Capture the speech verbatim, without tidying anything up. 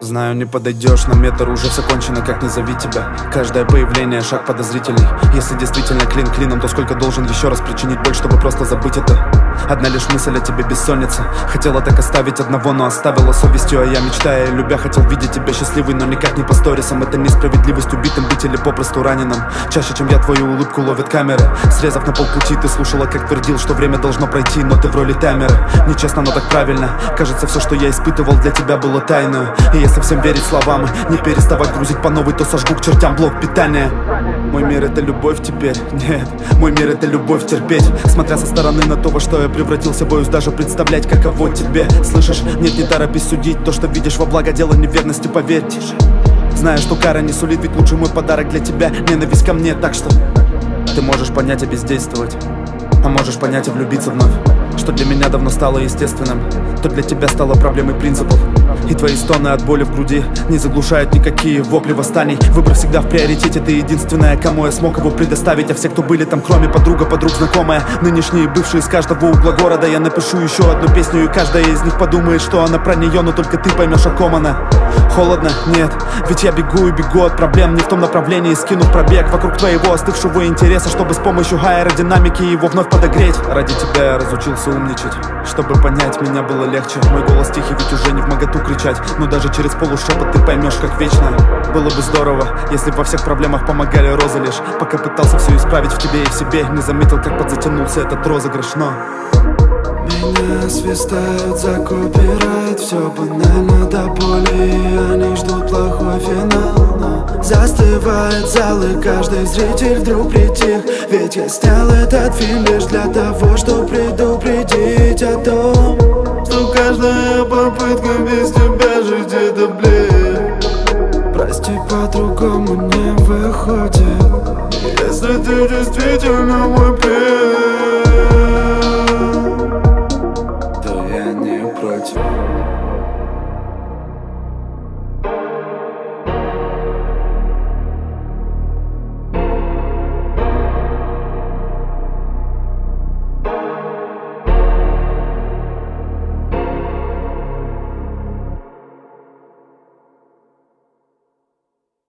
Знаю, не подойдешь, на метр уже все кончено, как не зови тебя. Каждое появление шаг подозрительный. Если действительно клин клином, то сколько должен еще раз причинить боль, чтобы просто забыть это? Одна лишь мысль о тебе бессонница. Хотела так оставить одного, но оставила совестью. А я, мечтая и любя, хотел видеть тебя счастливой, но никак не по сторисам. Это несправедливость, убитым быть или попросту раненым. Чаще, чем я, твою улыбку ловят камеры. Срезав на полпути, ты слушала, как твердил, что время должно пройти, но ты в роли таймера. Нечестно, но так правильно. Кажется, все, что я испытывал, для тебя было тайной. И если всем верить словам и не переставать грузить по новой, то сожгу к чертям блок питания. Мой мир — это любовь теперь. Нет, мой мир — это любовь терпеть. Смотря со стороны на то, во что я превратился, боюсь даже представлять, каково тебе. Слышишь? Нет, не торопись судить. То, что видишь во благо дела неверности, поверь. Знаю, что кара не сулит, ведь лучший мой подарок для тебя — ненависть ко мне. Так что ты можешь понять и бездействовать, а можешь понять и влюбиться вновь. Что для меня давно стало естественным, то для тебя стало проблемой принципов. И твои стоны от боли в груди не заглушают никакие вопли восстаний. Выбор всегда в приоритете, ты единственная, кому я смог его предоставить. А все, кто были там, кроме подруга, подруг, знакомая, нынешние и бывшие из каждого угла города. Я напишу еще одну песню, и каждая из них подумает, что она про нее, но только ты поймешь, о ком она. Холодно? Нет, ведь я бегу и бегу от проблем, не в том направлении, скинув пробег вокруг твоего остывшего интереса, чтобы с помощью аэродинамики его вновь подогреть. Ради тебя я разучился умничать, чтобы понять, меня было легче. Мой голос тихий, ведь уже не вмоготу кричать, но даже через полушепот ты поймешь, как вечно. Было бы здорово, если бы во всех проблемах помогали розы лишь. Пока пытался все исправить в тебе и в себе, не заметил, как подзатянулся этот розыгрыш, но меня свистают за копирайт, все банально до боли, они ждут плохой финал. Но застывает зал, и каждый зритель вдруг притих. Ведь я снял этот фильм лишь для того, чтобы предупредить о том, что каждая попытка без тебя жить — это блин. Прости, по-другому не выходит. Если ты действительно мой